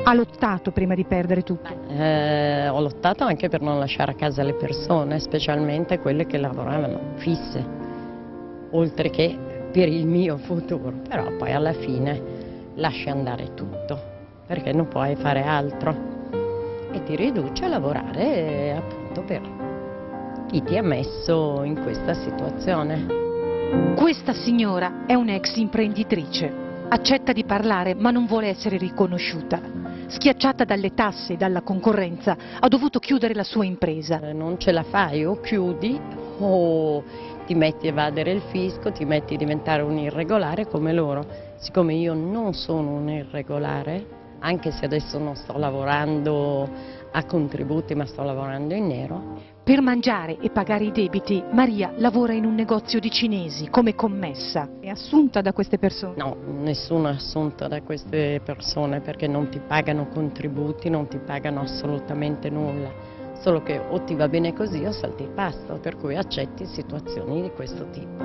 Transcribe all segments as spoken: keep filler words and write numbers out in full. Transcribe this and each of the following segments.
Ha lottato prima di perdere tutto? Eh, ho lottato anche per non lasciare a casa le persone, specialmente quelle che lavoravano fisse, oltre che per il mio futuro, però poi alla fine lasci andare tutto, perché non puoi fare altro e ti riduci a lavorare appunto per chi ti ha messo in questa situazione. Questa signora è un'ex imprenditrice, accetta di parlare ma non vuole essere riconosciuta. Schiacciata dalle tasse e dalla concorrenza, ha dovuto chiudere la sua impresa. Non ce la fai, o chiudi o ti metti a evadere il fisco, ti metti a diventare un irregolare come loro. Siccome io non sono un irregolare, anche se adesso non sto lavorando a contributi ma sto lavorando in nero. Per mangiare e pagare i debiti, Maria lavora in un negozio di cinesi come commessa. È assunta da queste persone? No, nessuno è assunto da queste persone perché non ti pagano contributi, non ti pagano assolutamente nulla. Solo che o ti va bene così o salti il pasto, per cui accetti situazioni di questo tipo.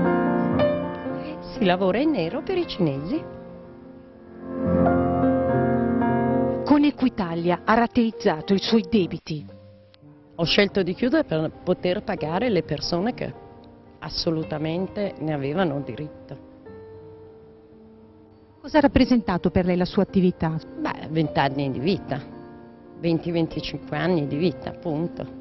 Si lavora in nero per i cinesi. Con Equitalia ha rateizzato i suoi debiti. Ho scelto di chiudere per poter pagare le persone che assolutamente ne avevano diritto. Cosa ha rappresentato per lei la sua attività? Beh, vent'anni di vita, venti venticinque anni di vita, appunto.